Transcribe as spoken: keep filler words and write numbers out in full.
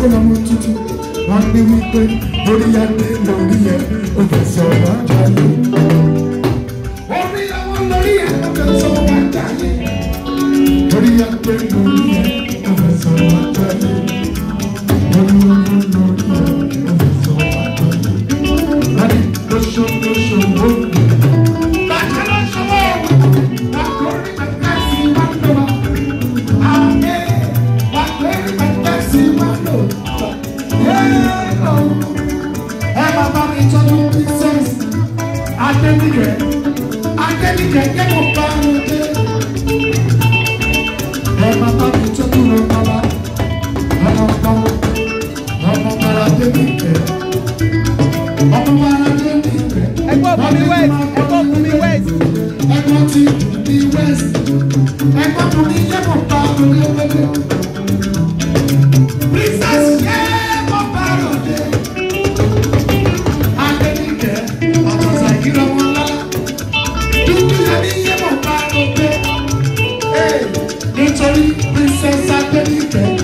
lọ́mọ tuntun wọ́n ní wípé orí adé lórí ẹ̀ ó fẹ́ sọ̀rọ̀ àjálù. Orí àwọn lórí ẹ̀ ó fẹ́ sọ̀rọ̀ àjálù. Orí adé lórí ẹ̀ ó fẹ́ sọ̀rọ̀ àjálù. Orí àwọn lórí ẹ̀ ó fẹ́ sọ̀rọ̀ àjálù. Láti lóṣù lóṣù ó. Bàtà lóṣù ó. Bàkórí bàtà sí wọn lọ. Àmì bàkórí bàtà sí wọn lọ. Ẹ bàbá mi tọ́jú princess Adéníkẹ́ Adéníkẹ́ kẹ́kọ̀ọ́ bá mi dé. Ẹ bàbá mi tọ́jú rẹ̀ bàbá ọmọ kan ọmọ bàrà Adéníkẹ́ ọmọ bàrà Adéníkẹ́. Ẹgbọ́n fún mi west ẹgbọ́n fún mi west. Ẹgbọ́n ti mi west ẹgbọ́n fún mi kẹ́kọ̀ọ́ bá mi dé. Princess yẹ́. Nítorí princess Adéníkẹ́